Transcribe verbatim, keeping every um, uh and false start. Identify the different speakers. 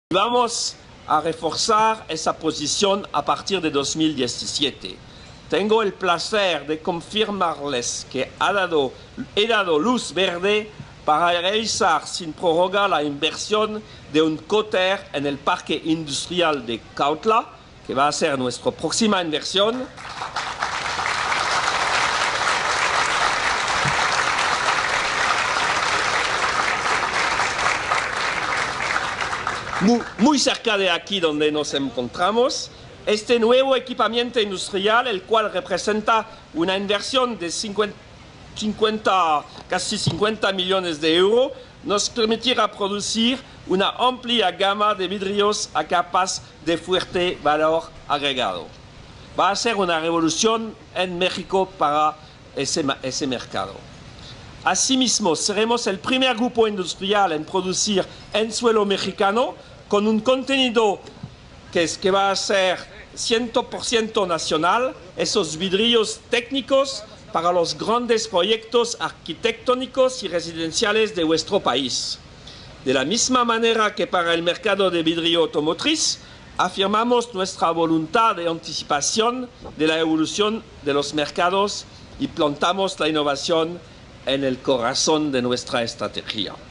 Speaker 1: Vamos a reforzar esa posición a partir de dos mil diecisiete. Tengo el placer de confirmarles que ha dado, he dado luz verde para realizar sin prórroga la inversión de un cóter en el Parque Industrial de Cuautla, que va a ser nuestra próxima inversión. Muy, muy cerca de aquí donde nos encontramos, este nuevo equipamiento industrial, el cual representa una inversión de cincuenta, cincuenta, casi cincuenta millones de euros, nos permitirá producir una amplia gama de vidrios a capas de fuerte valor agregado. Va a ser una revolución en México para ese, ese mercado. Asimismo, seremos el primer grupo industrial en producir en suelo mexicano con un contenido que, es, que va a ser cien por ciento nacional, esos vidrios técnicos para los grandes proyectos arquitectónicos y residenciales de nuestro país. De la misma manera que para el mercado de vidrio automotriz, afirmamos nuestra voluntad de anticipación de la evolución de los mercados y plantamos la innovación en el corazón de nuestra estrategia.